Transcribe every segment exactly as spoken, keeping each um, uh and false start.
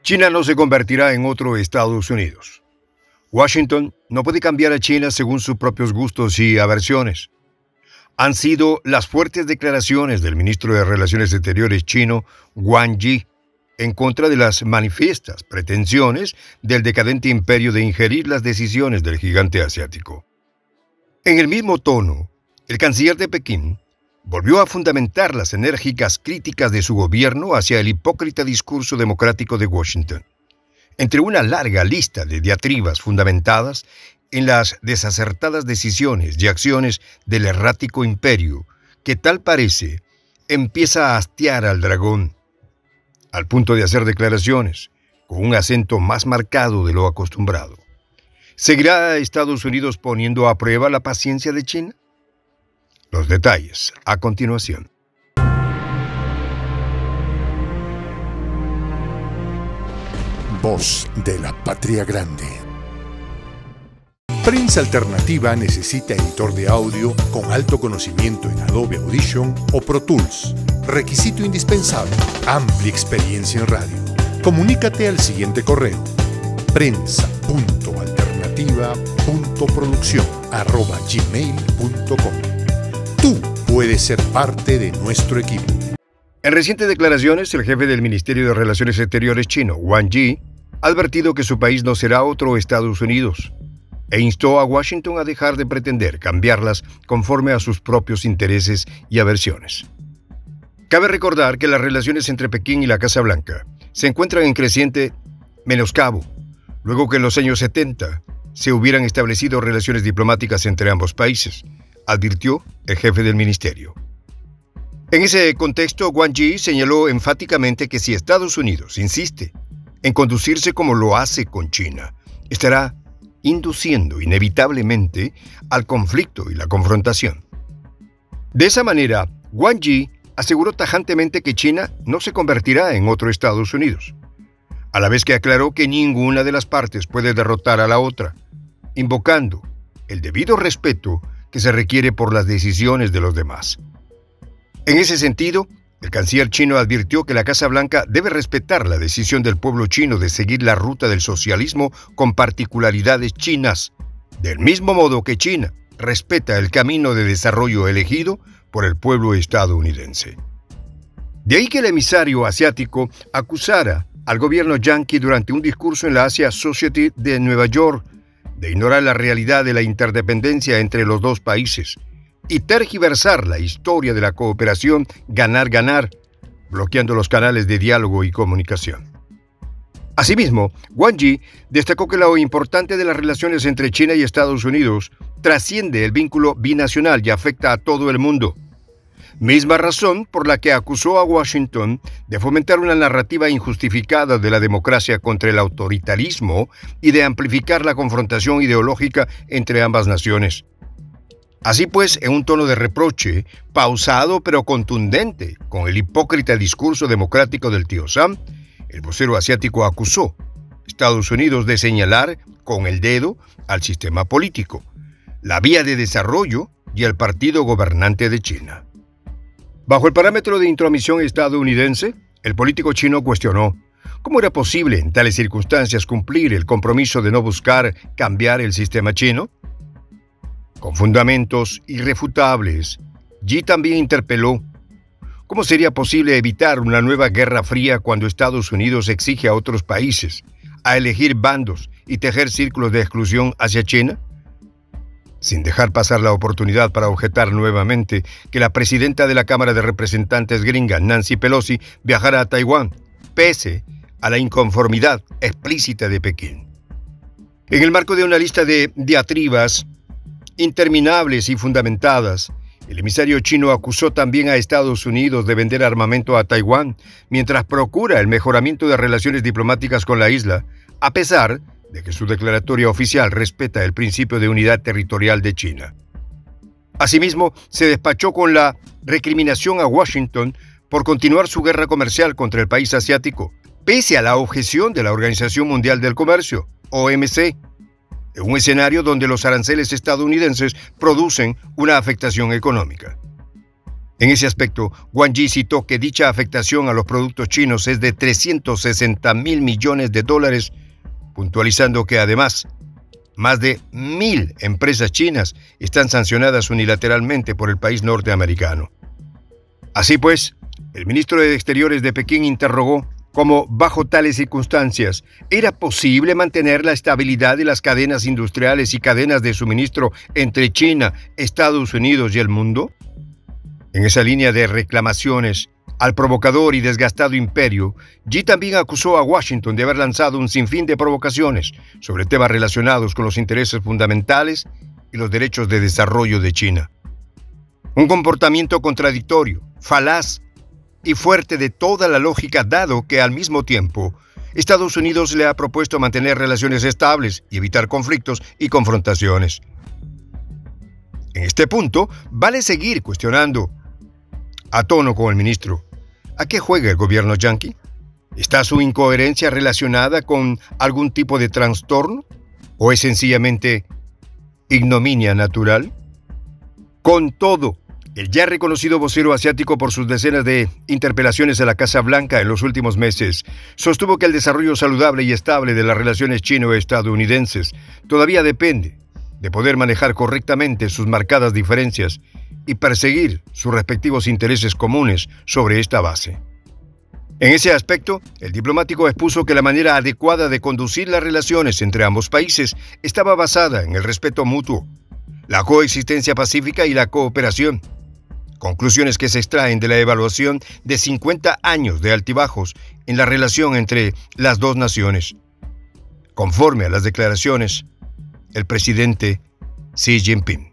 China no se convertirá en otro Estados Unidos. Washington no puede cambiar a China según sus propios gustos y aversiones. Han sido las fuertes declaraciones del ministro de Relaciones Exteriores chino, Wang Yi, en contra de las manifiestas pretensiones del decadente imperio de ingerir las decisiones del gigante asiático. En el mismo tono, el canciller de Pekín volvió a fundamentar las enérgicas críticas de su gobierno hacia el hipócrita discurso democrático de Washington, entre una larga lista de diatribas fundamentadas en las desacertadas decisiones y acciones del errático imperio, que tal parece empieza a hastiar al dragón, al punto de hacer declaraciones con un acento más marcado de lo acostumbrado. ¿Seguirá Estados Unidos poniendo a prueba la paciencia de China? Los detalles a continuación. Voz de la Patria Grande. Prensa Alternativa necesita editor de audio con alto conocimiento en Adobe Audition o Pro Tools. Requisito indispensable: amplia experiencia en radio. Comunícate al siguiente correo: prensa punto alternativa punto producción arroba gmail punto com. Tú puedes ser parte de nuestro equipo. En recientes declaraciones, el jefe del Ministerio de Relaciones Exteriores chino, Wang Yi, ha advertido que su país no será otro Estados Unidos e instó a Washington a dejar de pretender cambiarlas conforme a sus propios intereses y aversiones. Cabe recordar que las relaciones entre Pekín y la Casa Blanca se encuentran en creciente menoscabo, luego que en los años setenta se hubieran establecido relaciones diplomáticas entre ambos países, advirtió el jefe del ministerio. En ese contexto, Wang Yi señaló enfáticamente que si Estados Unidos insiste en conducirse como lo hace con China, estará induciendo inevitablemente al conflicto y la confrontación. De esa manera, Wang Yi aseguró tajantemente que China no se convertirá en otro Estados Unidos, a la vez que aclaró que ninguna de las partes puede derrotar a la otra, invocando el debido respeto que se requiere por las decisiones de los demás. En ese sentido, el canciller chino advirtió que la Casa Blanca debe respetar la decisión del pueblo chino de seguir la ruta del socialismo con particularidades chinas, del mismo modo que China respeta el camino de desarrollo elegido por el pueblo estadounidense. De ahí que el emisario asiático acusara al gobierno yanqui durante un discurso en la Asia Society de Nueva York de ignorar la realidad de la interdependencia entre los dos países y tergiversar la historia de la cooperación ganar-ganar, bloqueando los canales de diálogo y comunicación. Asimismo, Wang Yi destacó que lo importante de las relaciones entre China y Estados Unidos trasciende el vínculo binacional y afecta a todo el mundo. Misma razón por la que acusó a Washington de fomentar una narrativa injustificada de la democracia contra el autoritarismo y de amplificar la confrontación ideológica entre ambas naciones. Así pues, en un tono de reproche, pausado pero contundente, con el hipócrita discurso democrático del tío Sam, el vocero asiático acusó a Estados Unidos de señalar con el dedo al sistema político, la vía de desarrollo y al partido gobernante de China. Bajo el parámetro de intromisión estadounidense, el político chino cuestionó cómo era posible en tales circunstancias cumplir el compromiso de no buscar cambiar el sistema chino. Con fundamentos irrefutables, Yi también interpeló cómo sería posible evitar una nueva guerra fría cuando Estados Unidos exige a otros países a elegir bandos y tejer círculos de exclusión hacia China, sin dejar pasar la oportunidad para objetar nuevamente que la presidenta de la Cámara de Representantes gringa, Nancy Pelosi, viajara a Taiwán, pese a la inconformidad explícita de Pekín. En el marco de una lista de diatribas interminables y fundamentadas, el emisario chino acusó también a Estados Unidos de vender armamento a Taiwán mientras procura el mejoramiento de relaciones diplomáticas con la isla, a pesar de que su declaratoria oficial respeta el principio de unidad territorial de China. Asimismo, se despachó con la recriminación a Washington por continuar su guerra comercial contra el país asiático, pese a la objeción de la Organización Mundial del Comercio, O M C, en un escenario donde los aranceles estadounidenses producen una afectación económica. En ese aspecto, Wang Yi citó que dicha afectación a los productos chinos es de trescientos sesenta mil millones de dólares, puntualizando que además, más de mil empresas chinas están sancionadas unilateralmente por el país norteamericano. Así pues, el ministro de Exteriores de Pekín interrogó cómo, bajo tales circunstancias, era posible mantener la estabilidad de las cadenas industriales y cadenas de suministro entre China, Estados Unidos y el mundo. En esa línea de reclamaciones al provocador y desgastado imperio, Xi también acusó a Washington de haber lanzado un sinfín de provocaciones sobre temas relacionados con los intereses fundamentales y los derechos de desarrollo de China. Un comportamiento contradictorio, falaz y fuerte de toda la lógica, dado que al mismo tiempo Estados Unidos le ha propuesto mantener relaciones estables y evitar conflictos y confrontaciones. En este punto, vale seguir cuestionando, a tono con el ministro, ¿a qué juega el gobierno yanqui? ¿Está su incoherencia relacionada con algún tipo de trastorno? ¿O es sencillamente ignominia natural? Con todo, el ya reconocido vocero asiático por sus decenas de interpelaciones a la Casa Blanca en los últimos meses, sostuvo que el desarrollo saludable y estable de las relaciones chino-estadounidenses todavía depende de poder manejar correctamente sus marcadas diferencias y perseguir sus respectivos intereses comunes sobre esta base. En ese aspecto, el diplomático expuso que la manera adecuada de conducir las relaciones entre ambos países estaba basada en el respeto mutuo, la coexistencia pacífica y la cooperación. Conclusiones que se extraen de la evaluación de cincuenta años de altibajos en la relación entre las dos naciones. Conforme a las declaraciones del presidente Xi Jinping.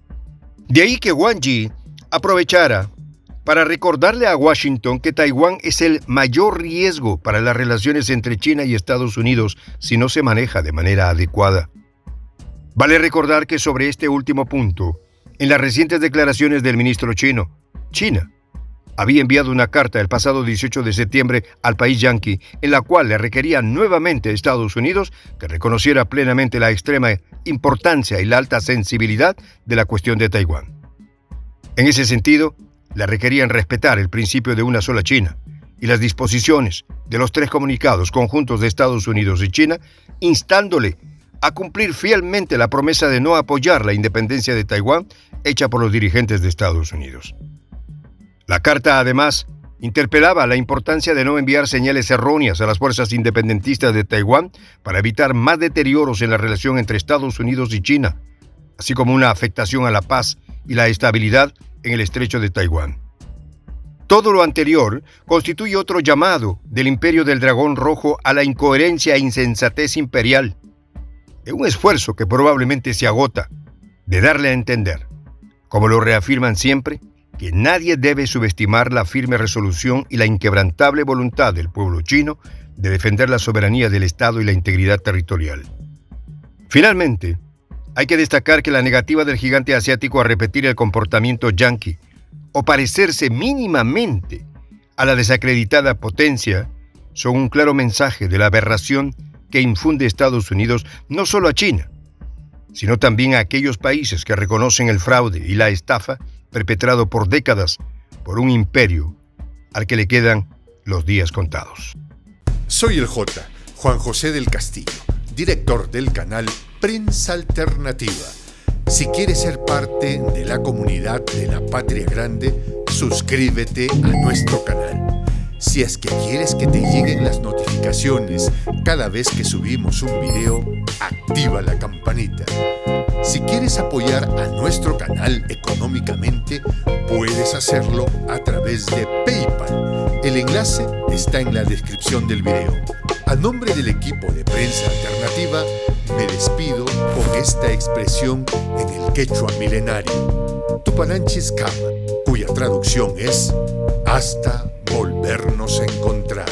De ahí que Wang Yi aprovechara para recordarle a Washington que Taiwán es el mayor riesgo para las relaciones entre China y Estados Unidos si no se maneja de manera adecuada. Vale recordar que sobre este último punto, en las recientes declaraciones del ministro chino, China había enviado una carta el pasado dieciocho de septiembre al país yanqui en la cual le requería nuevamente a Estados Unidos que reconociera plenamente la extrema importancia y la alta sensibilidad de la cuestión de Taiwán. En ese sentido, le requerían respetar el principio de una sola China y las disposiciones de los tres comunicados conjuntos de Estados Unidos y China, instándole a cumplir fielmente la promesa de no apoyar la independencia de Taiwán hecha por los dirigentes de Estados Unidos. La carta, además, interpelaba la importancia de no enviar señales erróneas a las fuerzas independentistas de Taiwán para evitar más deterioros en la relación entre Estados Unidos y China, así como una afectación a la paz y la estabilidad en el estrecho de Taiwán. Todo lo anterior constituye otro llamado del Imperio del Dragón Rojo a la incoherencia e insensatez imperial, de un esfuerzo que probablemente se agota de darle a entender, como lo reafirman siempre, que nadie debe subestimar la firme resolución y la inquebrantable voluntad del pueblo chino de defender la soberanía del Estado y la integridad territorial. Finalmente, hay que destacar que la negativa del gigante asiático a repetir el comportamiento yanqui o parecerse mínimamente a la desacreditada potencia son un claro mensaje de la aberración que infunde Estados Unidos no solo a China, sino también a aquellos países que reconocen el fraude y la estafa perpetrado por décadas por un imperio al que le quedan los días contados. Soy el J, Juan José del Castillo, director del canal Prensa Alternativa. Si quieres ser parte de la comunidad de la Patria Grande, suscríbete a nuestro canal. Si es que quieres que te lleguen las notificaciones cada vez que subimos un video, activa la campanita. Si quieres apoyar a nuestro canal económicamente, puedes hacerlo a través de PayPal. El enlace está en la descripción del video. A nombre del equipo de Prensa Alternativa, me despido con esta expresión en el quechua milenario, Tupananchis Kama, cuya traducción es hasta volvernos a encontrar.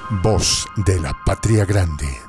Voz de la Patria Grande.